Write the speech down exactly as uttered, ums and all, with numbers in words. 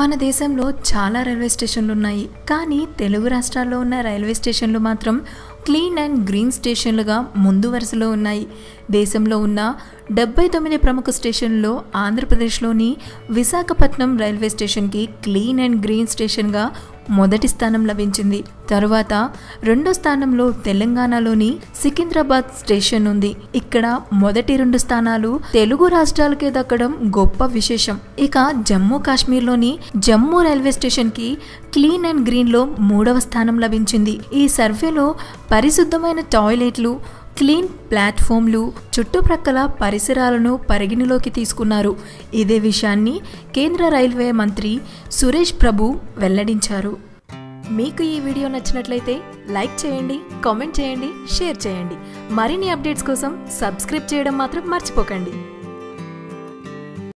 మన దేశంలో చాలా రైల్వే స్టేషన్లు ఉన్నాయి. కానీ తెలుగు రాష్ట్రాల్లో ఉన్న రైల్వే స్టేషన్లు మాత్రం క్లీన్ అండ్ గ్రీన్ స్టేషన్లుగా ముందు వరుసలో ఉన్నాయి. దేశంలో ఉన్న డెబ్బై తొమ్మిది ప్రముఖ స్టేషన్లలో ఆంధ్రప్రదేశ్లోని విశాఖపట్నం రైల్వే స్టేషన్కి క్లీన్ అండ్ గ్రీన్ స్టేషన్గా మొదటి స్థానం లభించింది. తరువాత రెండో స్థానంలో తెలంగాణలోని సికింద్రాబాద్ స్టేషన్ ఉంది. ఇక్కడ మొదటి రెండు స్థానాలు తెలుగు రాష్ట్రాలకే దక్కడం గొప్ప విశేషం. ఇక జమ్మూ కాశ్మీర్లోని జమ్మూ రైల్వే స్టేషన్కి క్లీన్ అండ్ గ్రీన్లో మూడవ స్థానం లభించింది. ఈ సర్వేలో పరిశుద్ధమైన టాయిలెట్లు, క్లీన్ ప్లాట్ఫామ్లు, చుట్టుప్రక్కల పరిసరాలను పరిగణలోకి తీసుకున్నారు. ఇదే విషయాన్ని కేంద్ర రైల్వే మంత్రి సురేష్ ప్రభు వెల్లడించారు. మీకు ఈ వీడియో నచ్చినట్లయితే లైక్ చేయండి, కామెంట్ చేయండి, షేర్ చేయండి. మరిన్ని అప్డేట్స్ కోసం సబ్స్క్రైబ్ చేయడం మాత్రం మర్చిపోకండి.